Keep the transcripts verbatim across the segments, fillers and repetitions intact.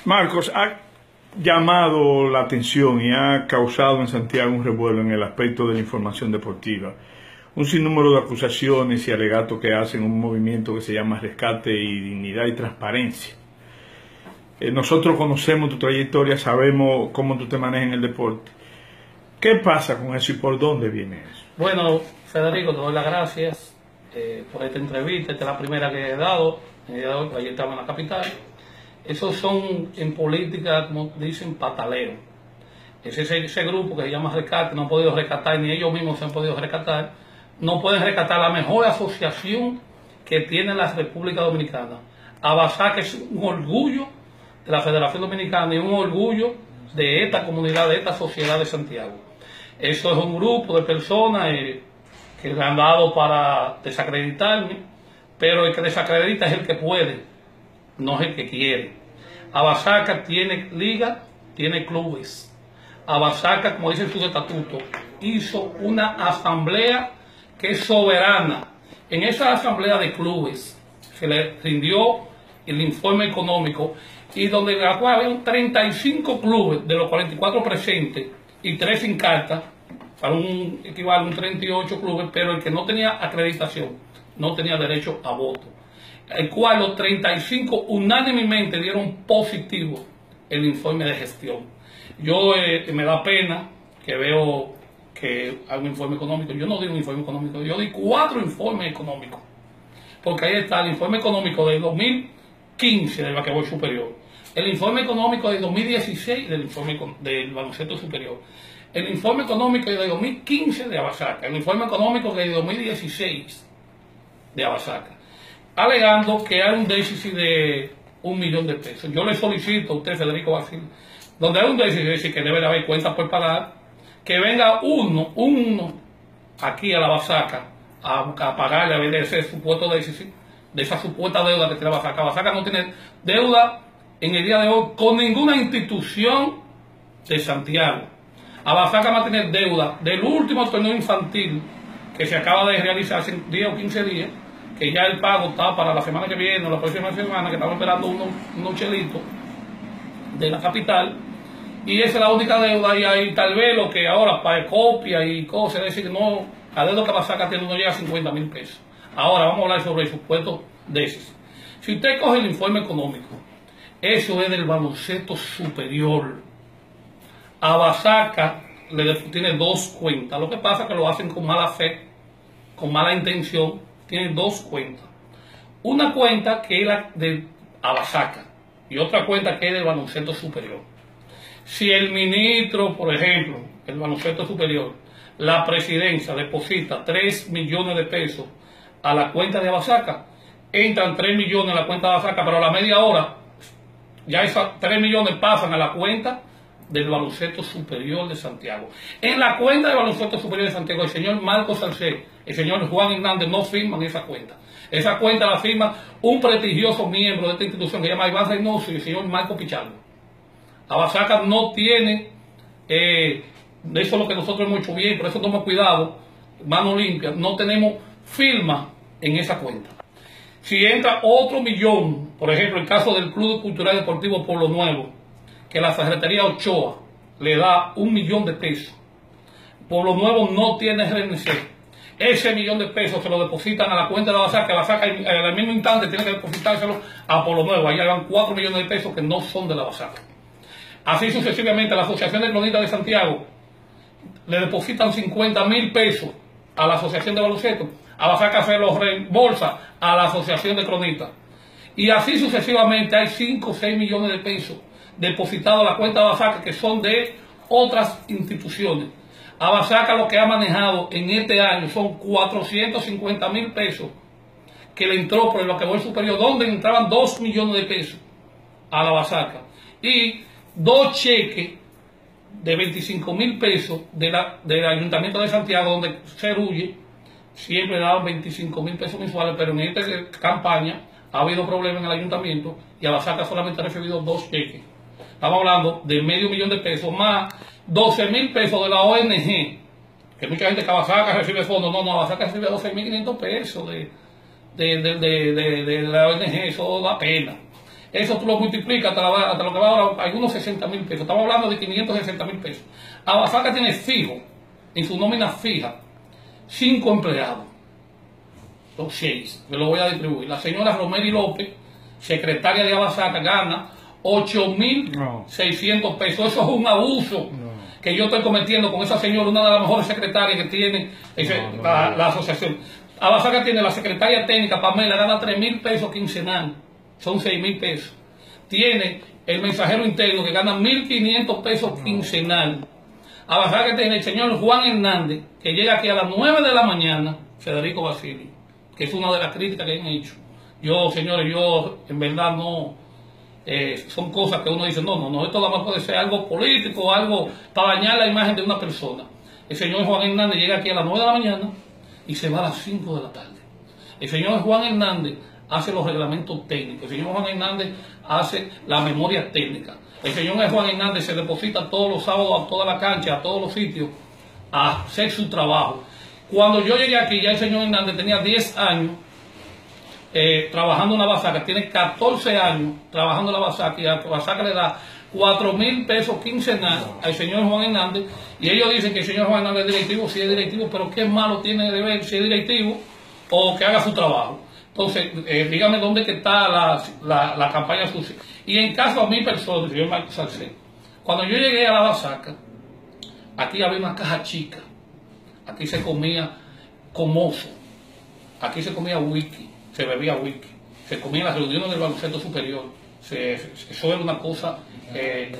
Marcos, ha llamado la atención y ha causado en Santiago un revuelo en el aspecto de la información deportiva. Un sinnúmero de acusaciones y alegatos que hacen un movimiento que se llama Rescate y Dignidad y Transparencia. Eh, nosotros conocemos tu trayectoria, sabemos cómo tú te manejas en el deporte. ¿Qué pasa con eso y por dónde viene eso? Bueno, Federico, te doy las gracias eh, por esta entrevista. Esta es la primera que he dado. El día de hoy, ayer estaba en la capital. Esos son en política, como dicen, pataleros. Es ese, ese grupo que se llama Rescate, no han podido rescatar, ni ellos mismos se han podido rescatar. No pueden rescatar la mejor asociación que tiene la República Dominicana. Abasaca es un orgullo de la Federación Dominicana y un orgullo de esta comunidad, de esta sociedad de Santiago. Eso es un grupo de personas eh, que le han dado para desacreditarme, pero el que desacredita es el que puede, no es el que quiere. Abasaca tiene liga, tiene clubes. Abasaca, como dice en su estatuto, hizo una asamblea que es soberana. En esa asamblea de clubes se le rindió el informe económico y donde la cual había treinta y cinco clubes de los cuarenta y cuatro presentes y tres sin carta, para un equivalente a un treinta y ocho clubes, pero el que no tenía acreditación no tenía derecho a voto, el cual los treinta y cinco unánimemente dieron positivo el informe de gestión. Yo eh, me da pena que veo que hay un informe económico. Yo no di un informe económico, yo di cuatro informes económicos, porque ahí está el informe económico del dos mil quince del basquetbol superior, el informe económico del dos mil dieciséis del informe del baloncesto superior, el informe económico del dos mil quince de Abasaca, el informe económico del dos mil dieciséis de Abasaca, alegando que hay un déficit de un millón de pesos. Yo le solicito a usted, Federico Basile, donde hay un déficit que debe de haber cuentas por pagar, que venga uno, uno aquí a la Abasaca a, a pagarle, a ver ese supuesto déficit, de esa supuesta deuda que tiene Abasaca. Abasaca no tiene deuda en el día de hoy con ninguna institución de Santiago. Abasaca va a tener deuda del último torneo infantil que se acaba de realizar hace diez o quince días, que ya el pago está para la semana que viene o la próxima semana, que estamos esperando unos, unos chelitos de la capital, y esa es la única deuda. Y ahí tal vez lo que ahora para copia y cosas, es decir, no, la deuda que Abasaca tiene no llega a cincuenta mil pesos. Ahora vamos a hablar sobre el supuesto déficit. Si usted coge el informe económico, eso es del baloncesto superior. Abasaca le tiene dos cuentas. Lo que pasa es que lo hacen con mala fe, con mala intención. Tiene dos cuentas. Una cuenta que es la de Abasaca y otra cuenta que es del baloncesto superior. Si el ministro, por ejemplo, el baloncesto superior, la presidencia deposita tres millones de pesos a la cuenta de Abasaca, entran tres millones en la cuenta de Abasaca, pero a la media hora ya esos tres millones pasan a la cuenta del baloncesto superior de Santiago. En la cuenta del baloncesto superior de Santiago, el señor Marcos Salcedo, el señor Juan Hernández no firman esa cuenta. Esa cuenta la firma un prestigioso miembro de esta institución que se llama Iván Reynoso y el señor Marco Pichardo. Abasaca no tiene, eh, eso es lo que nosotros hemos hecho bien, por eso tomamos cuidado, mano limpia, no tenemos firma en esa cuenta. Si entra otro millón, por ejemplo, el caso del Club Cultural Deportivo Pueblo Nuevo, que la Secretaría Ochoa le da un millón de pesos, Pueblo Nuevo no tiene R N C, ese millón de pesos se lo depositan a la cuenta de Abasaca, Abasaca en el mismo instante tiene que depositárselo a Pueblo Nuevo, ahí le dan cuatro millones de pesos que no son de la Abasaca. Así sucesivamente, la Asociación de Cronistas de Santiago le depositan cincuenta mil pesos a la Asociación de Baloncesto, Abasaca se los reembolsa a la Asociación de Cronistas. Y así sucesivamente hay cinco o seis millones de pesos depositados a la cuenta de Abasaca que son de otras instituciones. Abasaca lo que ha manejado en este año son cuatrocientos cincuenta mil pesos que le entró por el basquetbol superior, donde entraban dos millones de pesos a la Abasaca. Y dos cheques de veinticinco mil pesos de la, del Ayuntamiento de Santiago, donde Cerulle siempre daban veinticinco mil pesos mensuales, pero en esta campaña ha habido problemas en el ayuntamiento y Abasaca solamente ha recibido dos cheques. Estamos hablando de medio millón de pesos más doce mil pesos de la O N G, que mucha gente que Abasaca recibe fondos. No, no, Abasaca recibe doce mil quinientos pesos de, de, de, de, de, de la O N G, eso da pena. Eso tú lo multiplicas hasta, la, hasta lo que va ahora, algunos sesenta mil pesos. Estamos hablando de quinientos sesenta mil pesos. Abasaca tiene fijo, en su nómina fija, cinco empleados. Son seis, que lo voy a distribuir. La señora Romeri López, secretaria de Abasaca, gana ocho mil seiscientos pesos. Eso es un abuso no. que yo estoy cometiendo con esa señora, una de las mejores secretarias que tiene ese, no, no, la, no. la asociación. Abasaca tiene la secretaria técnica, Pamela, gana tres mil pesos quincenal. Son seis mil pesos. Tiene el mensajero interno que gana mil quinientos pesos no. quincenal. Abasaca tiene el señor Juan Hernández, que llega aquí a las nueve de la mañana, Federico Basilio, que es una de las críticas que han hecho. Yo, señores, yo en verdad no, eh, son cosas que uno dice, no, no, no, esto nada más puede ser algo político, algo para dañar la imagen de una persona. El señor Juan Hernández llega aquí a las nueve de la mañana y se va a las cinco de la tarde. El señor Juan Hernández hace los reglamentos técnicos, el señor Juan Hernández hace la memoria técnica. El señor Juan Hernández se deposita todos los sábados a toda la cancha, a todos los sitios, a hacer su trabajo. Cuando yo llegué aquí, ya el señor Hernández tenía diez años eh, trabajando en la Abasaca, tiene catorce años trabajando en la Abasaca, y a la Abasaca le da cuatro mil pesos quincenal al señor Juan Hernández, y ellos dicen que el señor Juan Hernández es directivo, sí es directivo, pero qué malo tiene de ver si es directivo o que haga su trabajo. Entonces, eh, dígame dónde que está la, la, la campaña sucia. Y en caso a mi persona, el señor Marcos Salcedo, cuando yo llegué a la Abasaca, aquí había una caja chica, aquí se comía comoso, aquí se comía whisky, se bebía whisky, se comía en las reuniones del baloncesto superior, se, se, eso era una cosa, eh,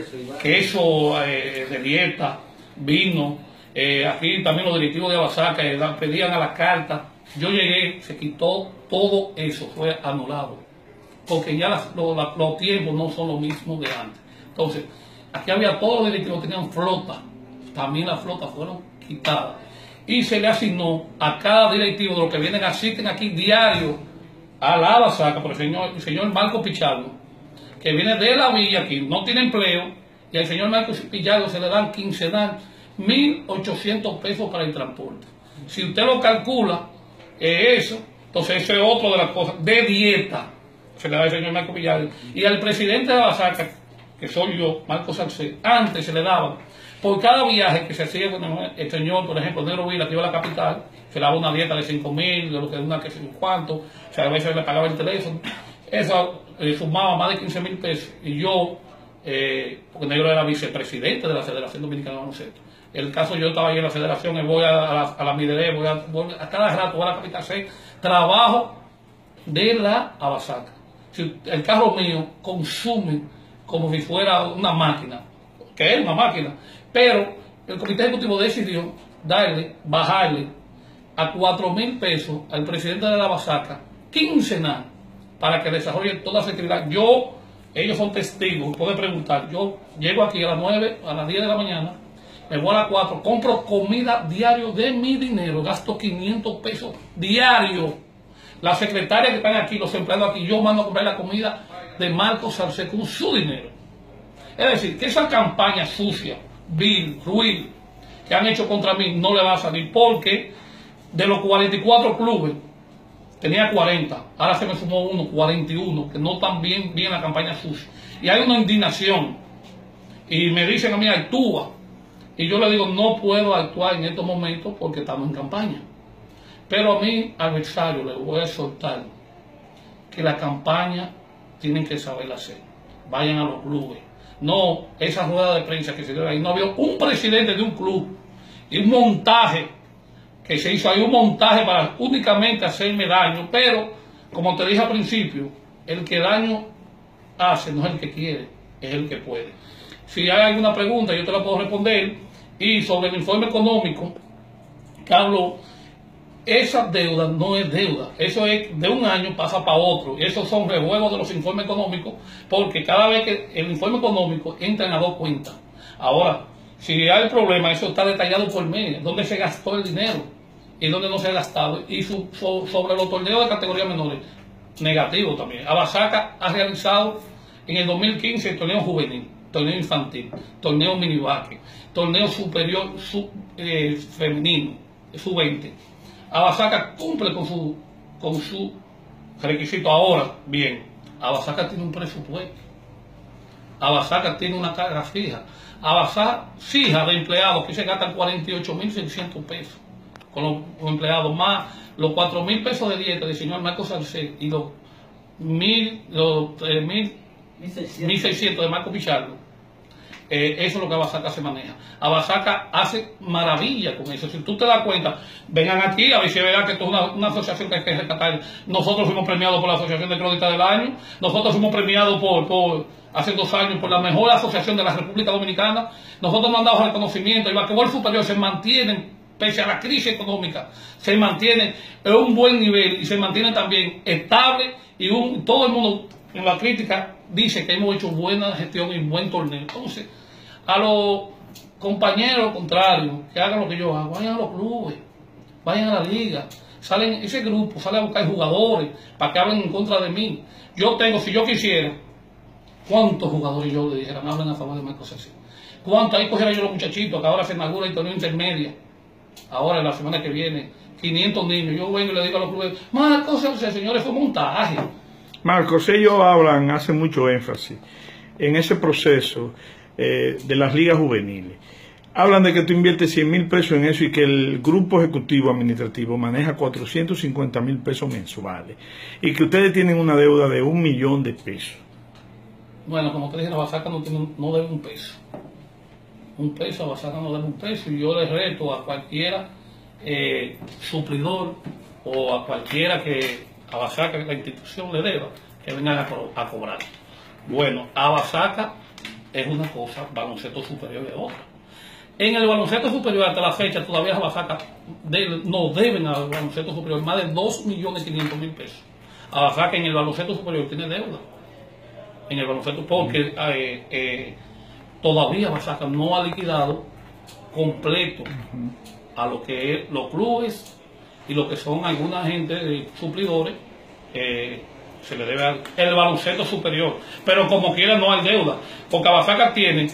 queso eh, de dieta, vino, eh, aquí también los directivos de Abasaca eh, pedían a la carta. Yo llegué, se quitó todo eso, fue anulado, porque ya las, los, los tiempos no son los mismos de antes. Entonces, aquí había todos los directivos que tenían flota, también las flotas fueron quitadas. Y se le asignó a cada directivo de los que vienen, asisten aquí diario a la Abasaca, por el señor, el señor Marco Pichardo, que viene de la villa aquí, no tiene empleo, y al señor Marco Pichardo se le dan quincenal mil ochocientos pesos para el transporte. Si usted lo calcula, eh, eso, entonces eso es otro de las cosas, de dieta, se le da al señor Marco Pichardo. Y al presidente de Abasaca, que soy yo, Marco Salcedo, antes se le daban, por cada viaje que se hacía con el señor, por ejemplo, Negro Vila, que iba a la capital, se le daba una dieta de cinco mil, de lo que una que sé cuánto, o sea, a veces le pagaba el teléfono, eso eh, sumaba más de quince mil pesos. Y yo, eh, porque Negro era vicepresidente de la Federación Dominicana de Baloncesto, el caso yo estaba ahí en la federación, y voy a, a la, a la Midere, voy a, voy a cada rato, voy a la capital seis, trabajo de la Abasaca. Si el carro mío consume como si fuera una máquina, que es una máquina, pero el comité ejecutivo decidió darle, bajarle a cuatro mil pesos al presidente de la Abasaca quincenal para que desarrolle toda esa actividad. Yo, ellos son testigos, pueden preguntar, yo llego aquí a las nueve, a las diez de la mañana, me voy a las cuatro, compro comida diario de mi dinero, gasto quinientos pesos diario. Las secretarias que están aquí, los empleados aquí, yo mando a comprar la comida de Marcos Salcedo con su dinero. Es decir, que esa campaña sucia, vil, ruin, que han hecho contra mí no le va a salir, porque de los cuarenta y cuatro clubes, tenía cuarenta, ahora se me sumó uno, cuarenta y uno, que no están bien, bien la campaña sucia. Y hay una indignación, y me dicen a mí, actúa. Y yo le digo, no puedo actuar en estos momentos porque estamos en campaña. Pero a mi adversario le voy a soltar que la campaña tienen que saber hacer. Vayan a los clubes. No, esa rueda de prensa que se dio ahí, no había un presidente de un club y un montaje que se hizo ahí, un montaje para únicamente hacerme daño, pero como te dije al principio, el que daño hace no es el que quiere, es el que puede. Si hay alguna pregunta yo te la puedo responder. Y sobre el informe económico que hablo, esa deuda no es deuda, eso es de un año pasa para otro, esos son rejuegos de los informes económicos, porque cada vez que el informe económico entra a dos cuentas. Ahora, si hay problema, eso está detallado por mes, dónde se gastó el dinero y dónde no se ha gastado. Y su, so, sobre los torneos de categoría menores, negativo también. Abasaca ha realizado en el dos mil quince el torneo juvenil, torneo infantil, torneo minivaque, torneo superior sub, eh, femenino, sub veinte. Abasaca cumple con su, con su requisito ahora, bien. Abasaca tiene un presupuesto. Abasaca tiene una carga fija. Abasaca fija de empleados que se gastan cuarenta y ocho mil seiscientos pesos con los, los empleados, más los cuatro mil pesos de dieta del señor Marco Salcedo y los mil, los tres mil, mil seiscientos de Marco Pichardo. Eh, eso es lo que Abasaca se maneja. Abasaca hace maravilla con eso. Si tú te das cuenta, vengan aquí a ver si es verdad que esto es una, una asociación que hay que rescatar. Nosotros fuimos premiados por la Asociación de Cronistas del Año. Nosotros fuimos premiados por, por hace dos años por la mejor asociación de la República Dominicana. Nosotros nos han dado reconocimiento. El basquetbol superior se mantiene, pese a la crisis económica, se mantiene en un buen nivel y se mantiene también estable. Y un, todo el mundo en la crítica dice que hemos hecho buena gestión y buen torneo. Entonces, a los compañeros contrarios que hagan lo que yo hago, vayan a los clubes, vayan a la liga, salen ese grupo, sale a buscar jugadores para que hablen en contra de mí. Yo tengo, si yo quisiera, ¿cuántos jugadores yo le dijera, me hablen a favor de Marco Salcedo? ¿Cuántos? Ahí cogiera yo los muchachitos, que ahora se inaugura el torneo intermedia, ahora la semana que viene, quinientos niños. Yo vengo y le digo a los clubes, Marco Salcedo, señores, fue montaje. Marcos, ellos hablan, hacen mucho énfasis en ese proceso eh, de las ligas juveniles. Hablan de que tú inviertes cien mil pesos en eso y que el grupo ejecutivo administrativo maneja cuatrocientos cincuenta mil pesos mensuales y que ustedes tienen una deuda de un millón de pesos. Bueno, como te dije, Abasaca no, tiene, no debe un peso. Un peso, Abasaca no debe un peso, y yo les reto a cualquiera eh, suplidor o a cualquiera que Abasaca, que la institución le deba, que vengan a, co a cobrar. Bueno, Abasaca es una cosa, baloncesto superior es otra. En el baloncesto superior hasta la fecha todavía Abasaca de, no deben al baloncesto superior más de dos millones quinientos mil pesos. Abasaca en el baloncesto superior tiene deuda. En el baloncesto porque eh, eh, todavía Abasaca no ha liquidado completo a lo que es los clubes y lo que son alguna gente de suplidores, eh, se le debe al el baloncesto superior. Pero como quiera no hay deuda, porque Abasaca tiene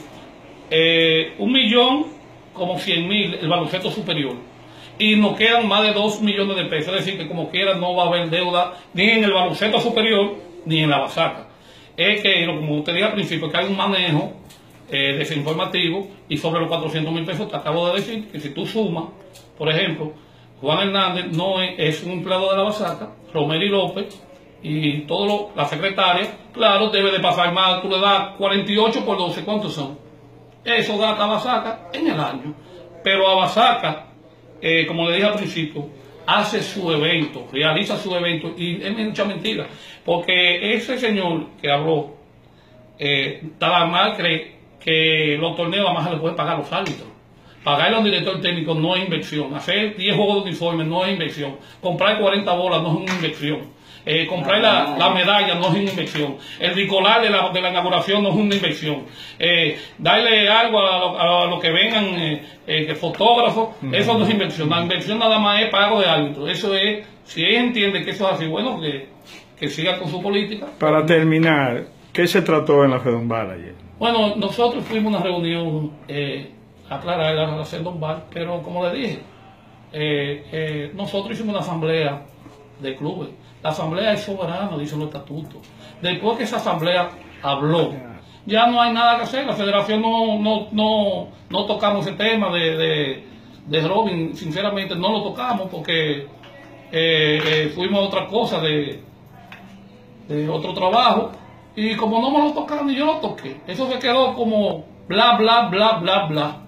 eh, un millón como cien mil el baloncesto superior y nos quedan más de dos millones de pesos. Es decir, que como quiera no va a haber deuda ni en el baloncesto superior ni en la Abasaca. Es que, como usted dije al principio, que hay un manejo eh, desinformativo, y sobre los cuatrocientos mil pesos te acabo de decir que si tú sumas, por ejemplo, Juan Hernández no es, es un empleado de la Abasaca, Romero y López y todo la secretaria, claro, debe de pasar más, tú le das cuarenta y ocho por doce, ¿cuántos son? Eso gasta Abasaca en el año. Pero Abasaca, eh, como le dije al principio, hace su evento, realiza su evento, y es mucha mentira, porque ese señor que habló, eh, estaba mal, cree que los torneos además se le pueden pagar a los árbitros. Pagarle a un director técnico no es inversión. Hacer diez juegos de uniforme no es inversión. Comprar cuarenta bolas no es una inversión. Eh, comprar la, la medalla no es una inversión. El bicolar de la, de la inauguración no es una inversión. Eh, darle algo a lo, a lo que vengan eh, eh, fotógrafos, uh-huh. Eso no es inversión. La inversión nada más es pago de árbitro. Eso es, si él entiende que eso es así, bueno, que, que siga con su política. Para terminar, ¿qué se trató en la Fedombal ayer? Bueno, nosotros fuimos a una reunión eh, aclarar la relación Dombal, pero como le dije, eh, eh, nosotros hicimos una asamblea de clubes. La asamblea es soberana, dicen los estatutos. Después que esa asamblea habló, ya no hay nada que hacer. La federación no, no, no, no tocamos ese tema de, de, de Robin, sinceramente no lo tocamos porque eh, eh, fuimos a otra cosa, de, de otro trabajo, y como no me lo tocaron, ni yo lo toqué. Eso se quedó como bla, bla, bla, bla, bla.